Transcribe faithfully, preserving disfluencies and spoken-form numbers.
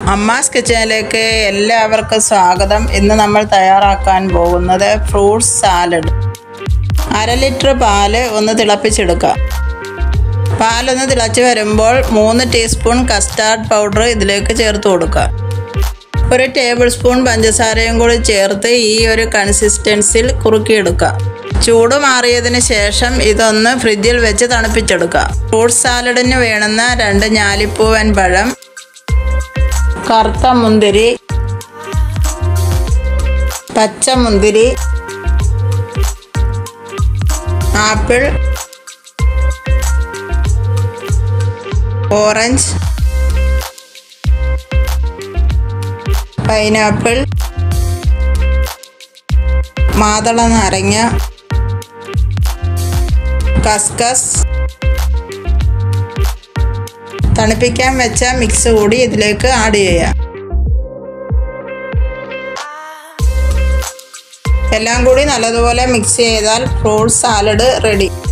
അമ്മാസ് കിച്ചണിലേക്ക് എല്ലാവർക്കും സ്വാഗതം. ഇന്ന് നമ്മൾ തയ്യാറാക്കാൻ പോകുന്നത് ഫ്രൂട്ട്സ് സാലഡ്. അര ലിറ്റർ പാല് ഒന്ന് തിളപ്പിച്ചെടുക്കാം. പാലൊന്ന് തിളച്ച് വരുമ്പോൾ മൂന്ന് ടീസ്പൂൺ കസ്റ്റാർഡ് പൗഡർ ഇതിലേക്ക് ചേർത്ത് കൊടുക്കുക. ഒരു ടേബിൾ സ്പൂൺ പഞ്ചസാരയും കൂടി ചേർത്ത് ഈ ഒരു കൺസിസ്റ്റൻസിൽ കുറുക്കിയെടുക്കുക. ചൂട് മാറിയതിന് ശേഷം ഇതൊന്ന് ഫ്രിഡ്ജിൽ വെച്ച് തണുപ്പിച്ചെടുക്കുക. ഫ്രൂട്ട്സ് സാലഡിന് വേണ്ടുന്ന രണ്ട് ഞാലിപ്പൂവൻ പഴം, കറുത്ത മുന്തിരി, പച്ചമുന്തിരി, ആപ്പിൾ, ഓറഞ്ച്, പൈനാപ്പിൾ, മാതള നാരങ്ങ, കസ്കസ്, തണുപ്പിക്കാൻ വെച്ച മിക്സ് കൂടി ഇതിലേക്ക് ആഡ് ചെയ്യാം. എല്ലാം കൂടി നല്ലതുപോലെ മിക്സ് ചെയ്താൽ ഫ്രൂട്ട് സാലഡ് റെഡി.